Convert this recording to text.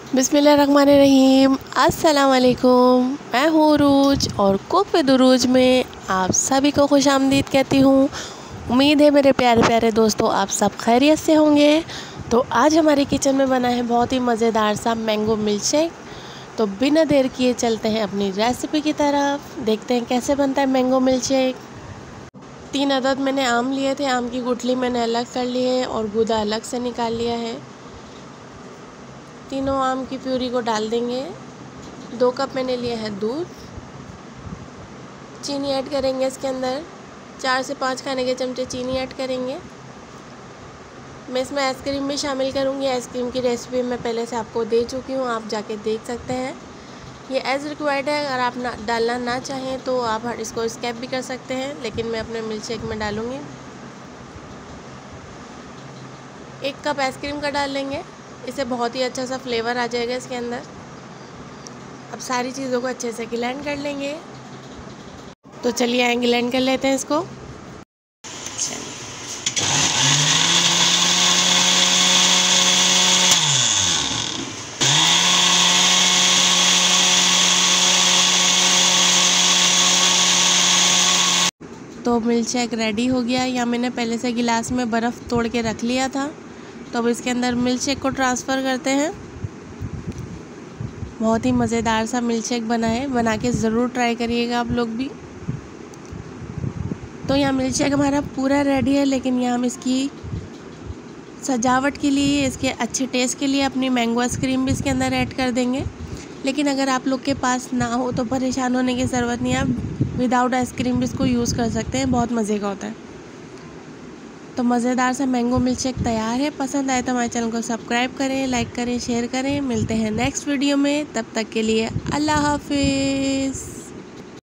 बिस्मिल्लाहिर्रहमानिर्रहीम। अस्सलाम वालेकुम। मैं हूँ उरूज और कुक विद उरूज में आप सभी को खुशामदीद कहती हूँ। उम्मीद है मेरे प्यारे प्यारे दोस्तों आप सब खैरियत से होंगे। तो आज हमारे किचन में बना है बहुत ही मज़ेदार सा मैंगो मिल्क शेक। तो बिना देर किए चलते हैं अपनी रेसिपी की तरफ, देखते हैं कैसे बनता है मैंगो मिल्क शेक। 3 अदद मैंने आम लिए थे। आम की गुठली मैंने अलग कर ली है और गूदा अलग से निकाल लिया है। तीनों आम की प्यूरी को डाल देंगे। 2 कप मैंने लिया है दूध। चीनी ऐड करेंगे इसके अंदर। 4 से 5 खाने के चमचे चीनी ऐड करेंगे। मैं इसमें आइसक्रीम भी शामिल करूँगी। आइसक्रीम की रेसिपी मैं पहले से आपको दे चुकी हूँ, आप जाके देख सकते हैं। ये एज़ रिक्वायर्ड है, अगर आप डालना ना चाहें तो आप इसको स्किप भी कर सकते हैं, लेकिन मैं अपने मिल्क शेक में डालूँगी। 1 कप आइसक्रीम का डाल लेंगे, इससे बहुत ही अच्छा सा फ्लेवर आ जाएगा इसके अंदर। अब सारी चीज़ों को अच्छे से ग्राइंड कर लेंगे। तो चलिए आए ग्राइंड कर लेते हैं इसको। तो मिल्क शेक रेडी हो गया। या मैंने पहले से गिलास में बर्फ़ तोड़ के रख लिया था। तो अब इसके अंदर मिल्क शेक को ट्रांसफ़र करते हैं। बहुत ही मज़ेदार सा मिल्क शेक बना है, बना के ज़रूर ट्राई करिएगा आप लोग भी। तो यहाँ मिल्क शेक हमारा पूरा रेडी है, लेकिन यहाँ हम इसकी सजावट के लिए, इसके अच्छे टेस्ट के लिए अपनी मैंगो आइसक्रीम भी इसके अंदर ऐड कर देंगे। लेकिन अगर आप लोग के पास ना हो तो परेशान होने की ज़रूरत नहीं है, आप विदाउट आइसक्रीम भी इसको यूज़ कर सकते हैं, बहुत मज़े का होता है। तो मज़ेदार सा मैंगो मिल्क शेक तैयार है। पसंद आए तो हमारे चैनल को सब्सक्राइब करें, लाइक करें, शेयर करें। मिलते हैं नेक्स्ट वीडियो में, तब तक के लिए अल्लाह हाफिज़।